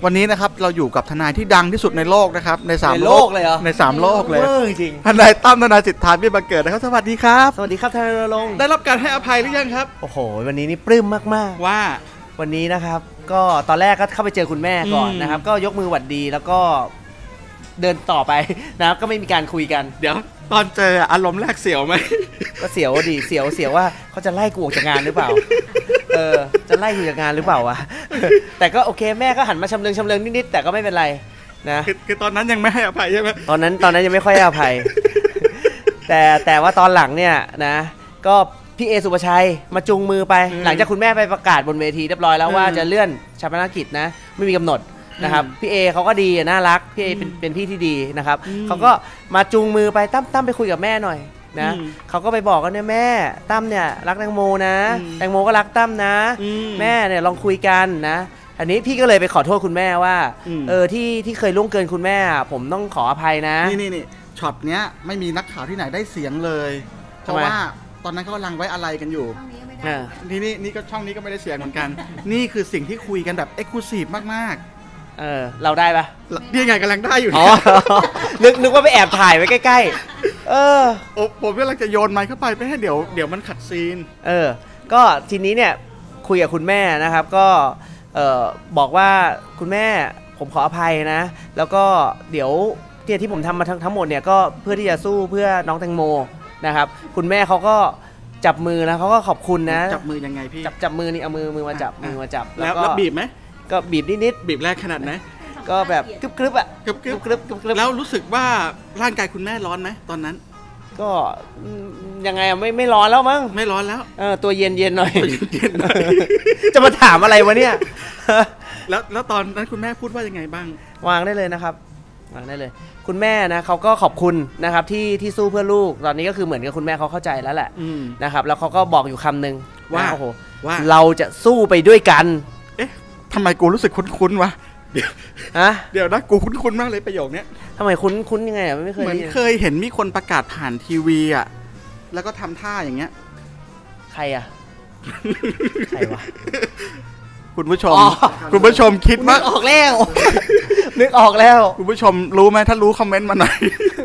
วันนี้นะครับเราอยู่กับทนายที่ดังที่สุดในโลกนะครับใน3 โลกเลยเหรอใน3 โลกเลยจริงทนายตั้มทนายสิทธาเบี้ยบังเกิดนะครับสวัสดีครับสวัสดีครับทนายรงค์ได้รับการให้อภัยหรือยังครับโอ้โหวันนี้นี่ปลื้มมากๆว่าวันนี้นะครับก็ตอนแรกก็เข้าไปเจอคุณแม่ก่อนนะครับก็ยกมือหวัดดีแล้วก็เดินต่อไปนะครับก็ไม่มีการคุยกันเดี๋ยวตอนเจออารมณ์แรกเสียวไหมก็เสียวดิเสียวว่าเขาจะไล่กูออกจากงานหรือเปล่าจะไล่กูจากงานหรือเปล่าวะแต่ก็โอเคแม่ก็หันมาชำเลืองนิดๆแต่ก็ไม่เป็นไรนะคือตอนนั้นยังไม่ให้อภัยใช่ไหมตอนนั้นยังไม่ค่อยให้อภัยแต่ว่าตอนหลังเนี่ยนะก็พี่เอสุภชัยมาจูงมือไปหลังจากคุณแม่ไปประกาศบนเวทีเรียบร้อยแล้วว่าจะเลื่อนชาปนกิจนะไม่มีกำหนดนะครับพี่เอเขาก็ดีน่ารักพี่เอเป็นพี่ที่ดีนะครับเขาก็มาจูงมือไปตั้มไปคุยกับแม่หน่อยนะเขาก็ไปบอกกันเนี่ยแม่ตั้มเนี่ยรักแตงโมนะแตงโมก็รักตั้มนะแม่เนี่ยลองคุยกันนะอันนี้พี่ก็เลยไปขอโทษคุณแม่ว่าที่เคยล่วงเกินคุณแม่ผมต้องขออภัยนะนี่ช็อตเนี้ยไม่มีนักข่าวที่ไหนได้เสียงเลยเพราะว่าตอนนั้นเขากำลังไว้อะไรกันอยู่นี่ก็ช่องนี้ก็ไม่ได้เสียงเหมือนกันนี่คือสิ่งที่คุยกันแบบเอ็กซ์คลูซีฟมากเราได้ปะนี่ไงกำลังได้อยู่นึกว่าไปแอบถ่ายไว้ใกล้ๆผมกำลังจะโยนไมค์เข้าไปไม่ให้เดี๋ยวมันขัดซีนก็ทีนี้เนี่ยคุยกับคุณแม่นะครับก็บอกว่าคุณแม่ผมขออภัยนะแล้วก็เดี๋ยวที่ผมทำมาทั้งหมดเนี่ยก็เพื่อที่จะสู้เพื่อน้องแตงโมนะครับคุณแม่เขาก็จับมือนะเขาก็ขอบคุณนะจับมือยังไงพี่จับมือนี่เอามือมาจับแล้วบีบไหมก็บีบนิดบีบแรกขนาดไหนก็แบบกรึบอ่ะกรึบแล้วรู้สึกว่าร่างกายคุณแม่ร้อนไหมตอนนั้นก็ยังไงไม่ร้อนแล้วมั้งไม่ร้อนแล้วตัวเย็นหน่อยจะมาถามอะไรวะเนี่ยแล้วตอนนั้นคุณแม่พูดว่ายังไงบ้างวางได้เลยนะครับวางได้เลยคุณแม่นะเขาก็ขอบคุณนะครับที่สู้เพื่อลูกตอนนี้ก็คือเหมือนกับคุณแม่เขาเข้าใจแล้วแหละนะครับแล้วเขาก็บอกอยู่คำนึงว่าโอ้โหเราจะสู้ไปด้วยกันทำไมกูรู้สึกคุ้นๆวะเดี๋ยวนะกูคุ้นๆมากเลยประโยคนี้ทำไมคุ้นยังไงไม่เคยเหมือนเคยเห็นมีคนประกาศผ่านทีวีอ่ะแล้วก็ทำท่าอย่างเงี้ยใครอ่ะใครวะคุณผู้ชมคิดว่านึกออกแล้วคุณผู้ชมรู้ไหมถ้ารู้คอมเมนต์มาหน่อย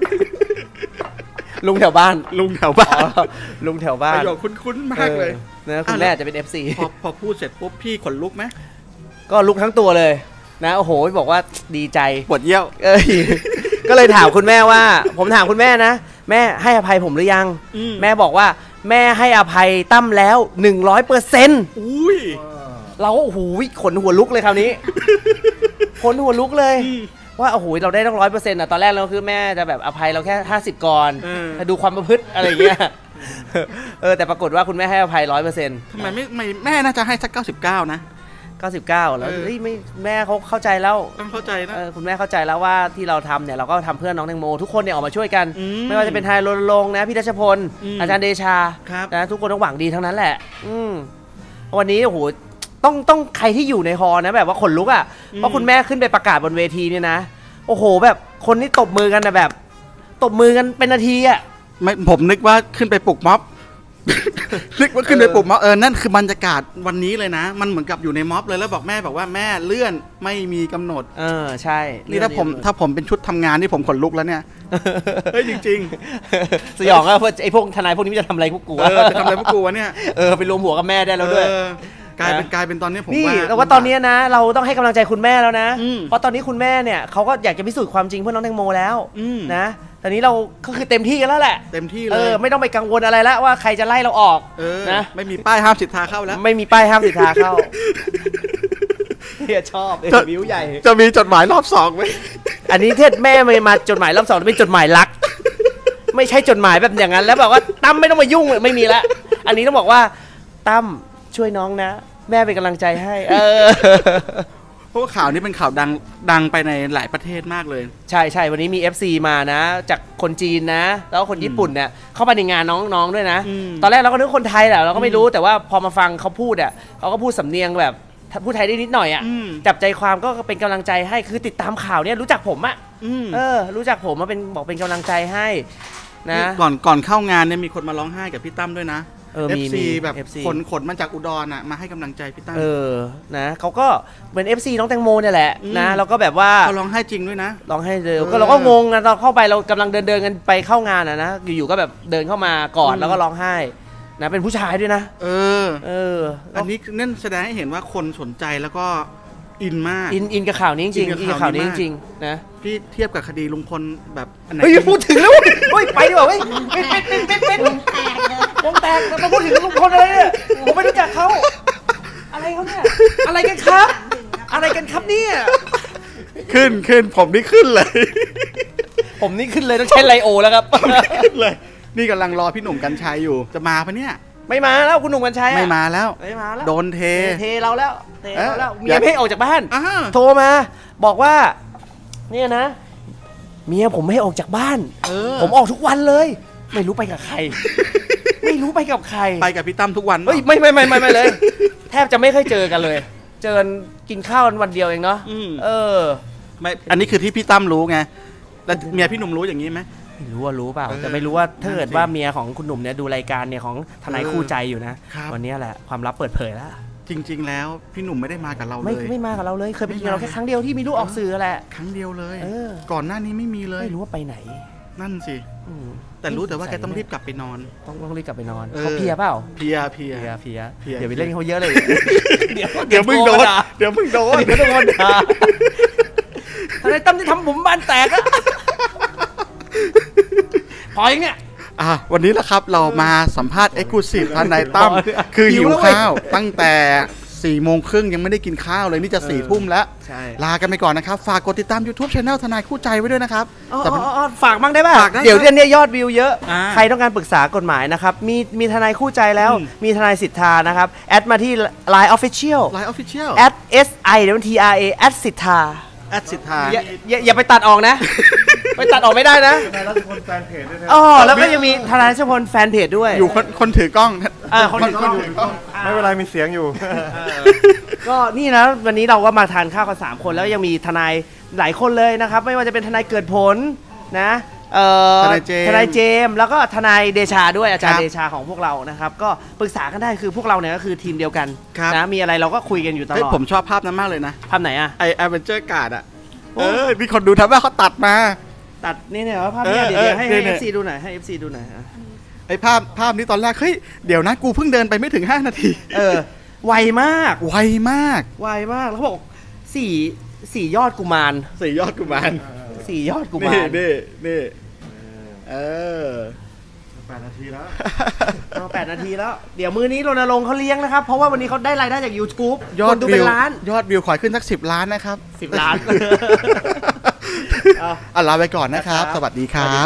ลุงแถวบ้านประโยคคุ้นๆมากเลยนะคุณแม่จะเป็น FC พอพูดเสร็จปุ๊บพี่ขนลุกไหมก็ลุกทั้งตัวเลยนะโอ้โหบอกว่าดีใจปวดเยี่ยวก็เลยถามคุณแม่ว่าผมถามคุณแม่นะแม่ให้อภัยผมหรือยังแม่บอกว่าแม่ให้อภัยตั้มแล้ว 100% อุ้ยเราโอ้โหขนหัวลุกเลยคราวนี้ขนหัวลุกเลยว่าโอ้โหเราได้ต้อง 100% นะตอนแรกเราคือแม่จะแบบอภัยเราแค่50ก่อนดูความประพฤติอะไรอย่างเงี้ยแต่ปรากฏว่าคุณแม่ให้อภัย 100% ทำไมไม่แม่น่าจะให้สัก99นะ 99แล้วไม่แม่เขาเข้าใจแล้วต้องเข้าใจนะคุณแม่เข้าใจแล้วว่าที่เราทำเนี่ยเราก็ทำเพื่อน้องแตงโมทุกคนเนี่ยออกมาช่วยกันไม่ว่าจะเป็นทนายรณรงค์นะพี่รัชพลอาจารย์เดชานะทุกคนต้องหวังดีทั้งนั้นแหละวันนี้โอ้โหต้องใครที่อยู่ในฮอนะแบบว่าขนลุกอ่ะเพราะคุณแม่ขึ้นไปประกาศบนเวทีเนี่ยนะโอ้โหแบบคนที่ตบมือกันนะแบบตบมือกันเป็นนาทีอ่ะไม่ผมนึกว่าขึ้นไปปลุกม็อบนึกว่าขึ้นไปปลุกม็อบนั่นคือบรรยากาศวันนี้เลยนะมันเหมือนกับอยู่ในม็อบเลยแล้วบอกแม่บอกว่าแม่เลื่อนไม่มีกำหนดใช่นี่ถ้าผมเป็นชุดทำงานที่ผมขนลุกแล้วเนี่ยเฮ้ยจริงๆสยองอะไอ้พวกทนายพวกนี้จะทำอะไรพวกกูจะทำอะไรพวกกูวะเนี่ยไปรวมหัวกับแม่ได้แล้วด้วยกลายเป็นตอนนี้ผมว่าแต่ว่าตอนนี้นะเราต้องให้กำลังใจคุณแม่แล้วนะเพราะตอนนี้คุณแม่เนี่ยเขาก็อยากจะพิสูจน์ความจริงเพื่อน้องแตงโมแล้วนะตอนนี้เราก็คือเต็มที่กันแล้วแหละเต็มที่เลยไม่ต้องไปกังวลอะไรแล้วว่าใครจะไล่เราออกนะไม่มีป้ายห้ามสิทธาเข้าแล้วไม่มีป้ายห้ามสิทธาเข้าเฮียชอบวิวใหญ่จะมีจดหมายรอบ2ไหมอันนี้เทศแม่มาจดหมายรอบ2เป็นจดหมายรักไม่ใช่จดหมายแบบอย่างนั้นแล้วบอกว่าตั้มไม่ต้องมายุ่งไม่มีละอันนี้ต้องบอกว่าตั้มช่วยน้องนะแม่เป็นกำลังใจให้เพราะว่าข่าวนี้เป็นข่าวดังไปในหลายประเทศมากเลยใช่วันนี้มี FC มานะจากคนจีนนะแล้วคนญี่ปุ่นเนี่ยเข้ามาในงานน้องๆด้วยนะตอนแรกเราก็นึกคนไทยแหละเราก็ไม่รู้แต่ว่าพอมาฟังเขาพูดอ่ะเขาก็พูดสำเนียงแบบพูดไทยได้นิดหน่อยอ่ะจับใจความก็เป็นกำลังใจให้คือติดตามข่าวเนี่ยรู้จักผมอ่ะรู้จักผมมาเป็นบอกเป็นกำลังใจให้นะก่อนเข้างานเนี่ยมีคนมาร้องไห้กับพี่ตั้มด้วยนะ FC แบบขนมาจากอุดรอ่ะมาให้กำลังใจพี่ตั้มนะเขาก็เป็น FC น้องแตงโมเนี่ยแหละนะแล้วก็แบบว่าเขาร้องไห้จริงด้วยนะร้องไห้เลยก็เราก็งงนะตอนเข้าไปเรากำลังเดินกันไปเข้างานนะอยู่ๆก็แบบเดินเข้ามากอดแล้วก็ร้องไห้นะเป็นผู้ชายด้วยนะอันนี้นั่นแสดงให้เห็นว่าคนสนใจแล้วก็อินมากอินกับข่าวนี้จริงอินกับข่าวนี้จริงนะพี่เทียบกับคดีลุงพลแบบอันไหนพูดถึงแล้วเฮ้ยไปดีกว่าเฮ้ยเป็นวงแตกมาพูดถึงลุงพลอะไรเนี่ยผมไม่รู้จักเขาอะไรเขาเนี่ยอะไรกันครับอะไรกันครับเนี่ยขึ้นผมนี่ขึ้นเลยผมนี่ขึ้นเลยต้องใช้ไลโอแล้วครับขึ้นเลยนี่กำลังรอพี่หนุ่มกัญชัยอยู่จะมาปะเนี่ยไม่มาแล้วคุณหนุ่มกัญชัยไม่มาแล้วโดนเทเราแล้วเมียไม่ให้ออกจากบ้านโทรมาบอกว่าเนี่ยนะเมียผมไม่ให้ออกจากบ้านผมออกทุกวันเลยไม่รู้ไปกับใครไม่รู้ไปกับใครไปกับพี่ตั้มทุกวันเฮ้ยไม่เลยแทบจะไม่เคยเจอกันเลยเจอกินข้าววันเดียวเองเนาะไม่อันนี้คือที่พี่ตั้มรู้ไงแล้วเมียพี่หนุ่มรู้อย่างนี้ไหมไม่รู้ว่ารู้เปล่าแต่ไม่รู้ว่าถ้าเกิดว่าเมียของคุณหนุ่มเนี่ยดูรายการเนี่ยของทนายคู่ใจอยู่นะวันนี้แหละความลับเปิดเผยแล้วจริงๆแล้วพี่หนุ่มไม่ได้มากับเราเลยไม่มากับเราเลยเคยไปกินเราแค่ครั้งเดียวที่มีลูกออกสื่อแหละครั้งเดียวเลยก่อนหน้านี้ไม่มีเลยไม่รู้ว่าไปไหนนั่นสิแต่รู้แต่ว่าแกต้องรีบกลับไปนอนต้องรีบกลับไปนอนเขาเพียเปล่าเพียเดี๋ยวไปเล่นเขาเยอะเลยเดี๋ยวมึงโดนเดี๋ยวโดนทนายตั้มที่ทำผมบ้านแตกอะพออย่างเนี้ยวันนี้แหละครับเรามาสัมภาษณ์ Exclusive ทนายตั้มคือหิวข้าวตั้งแต่4:30ยังไม่ได้กินข้าวเลยนี่จะ4 ทุ่มแล้วลากันไปก่อนนะครับฝากกดติดตาม YouTube Channel ทนายคู่ใจไว้ด้วยนะครับฝากบ้างได้ป่ะเดี๋ยวเดือนนี้ยอดวิวเยอะใครต้องการปรึกษากฎหมายนะครับมีทนายคู่ใจแล้วมีทนายสิทธานะครับแอดมาที่ Line Official @SITRA สิทธาสิทธาอย่าไปตัดออกนะไปตัดออกไม่ได้นะทนายรัชพลแฟนเพจด้วยนะแล้วก็ยังมีทนายรัชพลแฟนเพจด้วยอยู่คนถือกล้องคนถือกล้องไม่เป็นไรมีเสียงอยู่ก็นี่นะวันนี้เราก็มาทานข้าวกัน3 คนแล้วยังมีทนายหลายคนเลยนะครับไม่ว่าจะเป็นทนายเกิดผลนะทนายเจมแล้วก็ทนายเดชาด้วยอาจารย์เดชาของพวกเรานะครับก็ปรึกษากันได้คือพวกเราเนี่ยก็คือทีมเดียวกันนะมีอะไรเราก็คุยกันอยู่ตลอดผมชอบภาพนั้นมากเลยนะภาพไหนอะไอแอดเวนเจอร์การ์ดอะมีคนดูทำว่าเขาตัดมานี่เนี่ยว่าภาพนี้เดี๋ยวให้ FC ดูหน่อยให้ FC ดูหน่อยไอภาพนี้ตอนแรกเฮ้ยเดี๋ยวนะกูเพิ่งเดินไปไม่ถึง5 นาทีไวมากแล้วเขาบอก4 ยอดกุมาร 4 ยอดกุมารนี่ 8 นาทีแล้ว 8 นาทีแล้วเดี๋ยวมื้อนี้รณรงค์เขาเลี้ยงนะครับเพราะว่าวันนี้เขาได้รายได้จาก YouTube ยอดดูเป็นล้านยอดวิวขอขึ้นสัก10 ล้านนะครับ 10 ล้านลาไปก่อนนะครับสวัสดีครับ